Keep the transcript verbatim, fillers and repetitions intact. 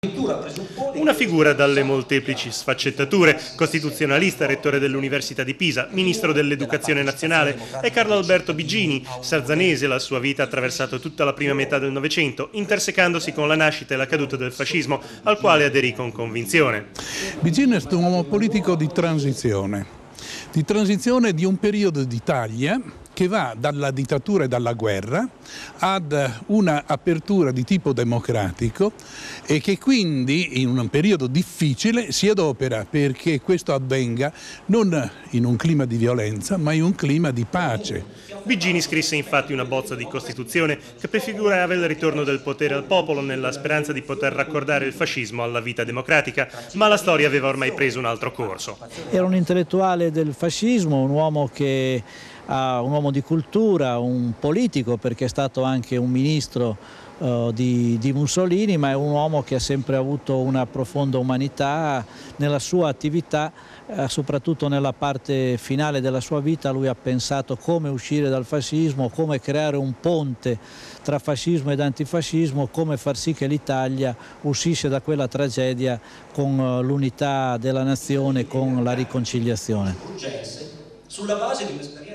Una figura dalle molteplici sfaccettature, costituzionalista, rettore dell'Università di Pisa, ministro dell'Educazione Nazionale, è Carlo Alberto Biggini, sarzanese. La sua vita ha attraversato tutta la prima metà del Novecento, intersecandosi con la nascita e la caduta del fascismo, al quale aderì con convinzione. Biggini è stato un uomo politico di transizione, di transizione di un periodo d'Italia che va dalla dittatura e dalla guerra ad una apertura di tipo democratico e che quindi in un periodo difficile si adopera perché questo avvenga non in un clima di violenza ma in un clima di pace. Biggini scrisse infatti una bozza di Costituzione che prefigurava il ritorno del potere al popolo nella speranza di poter raccordare il fascismo alla vita democratica, ma la storia aveva ormai preso un altro corso. Era un intellettuale del fascismo, un uomo che un uomo di cultura, un politico perché è stato anche un ministro uh, di, di Mussolini, ma è un uomo che ha sempre avuto una profonda umanità nella sua attività, uh, soprattutto nella parte finale della sua vita. Lui ha pensato come uscire dal fascismo, come creare un ponte tra fascismo ed antifascismo, come far sì che l'Italia uscisse da quella tragedia con uh, l'unità della nazione, con la riconciliazione. Sulla base di un'esperienza